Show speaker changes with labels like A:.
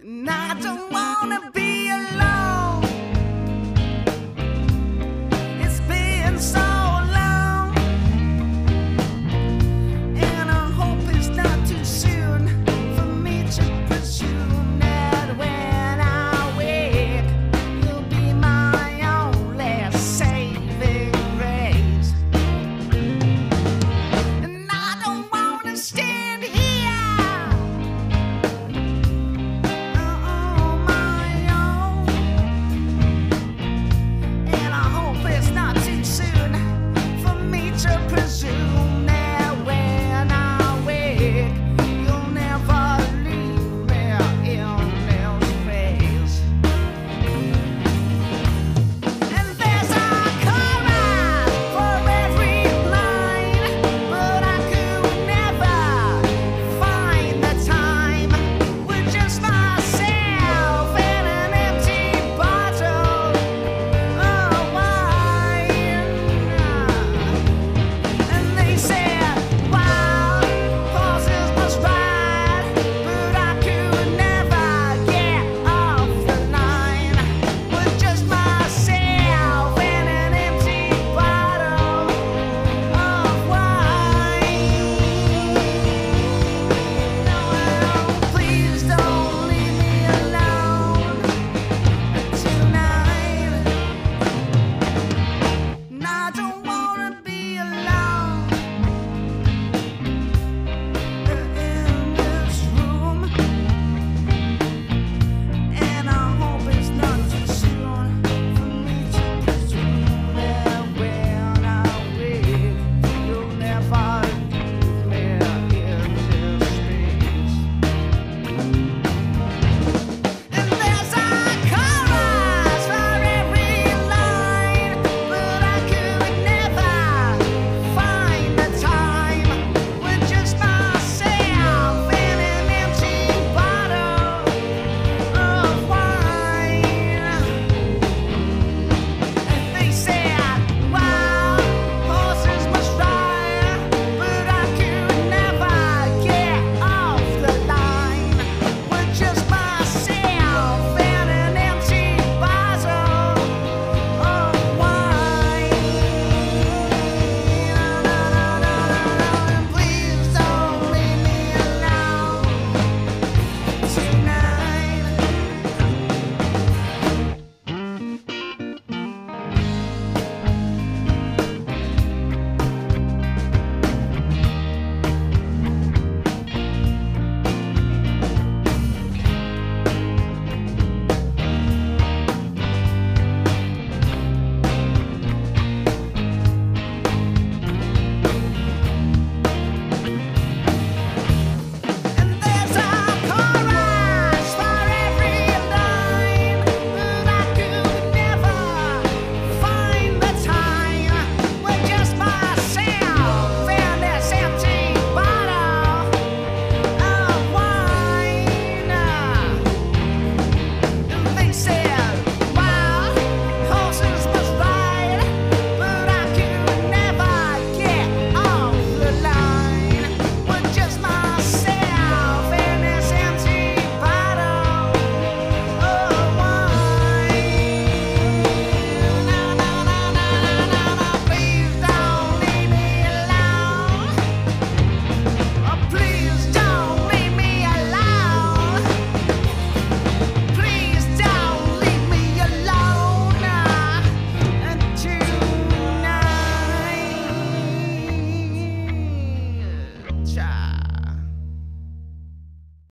A: And I don't wanna be alone. It's been so long, and I hope it's not too soon for me to presume that when I wake, you'll be my only saving grace. And I don't wanna stand here on my own, and I hope it's not too soon for me to presume that when I wake, you'll never leave me in this space. And there's a chorus for every line, but I could never find the time with just myself and an empty bottle of wine. And they said, wild horses must ride, but I could never get off the line with just myself and an empty bottle of wine. Please don't leave me alone tonight. And I don't wanna be alone in this room. And I hope it's not too soon for me to presume that when I wake, you'll never leave me in this space. And there's a chorus for every line, but I could never find the time with just myself and an empty bottle of wine. And they said, wild horses must ride, but I could never get off the line with just myself and an empty bottle of wine. And please don't leave me alone tonight. And there's a chorus for every line, but I could never find the time with just myself and this empty bottle of wine. And they said, wild horses must ride, but I could never get off the line with just myself and this empty bottle of wine. Please don't leave me alone. Oh, please don't leave me alone. Please don't leave me alone tonight, child.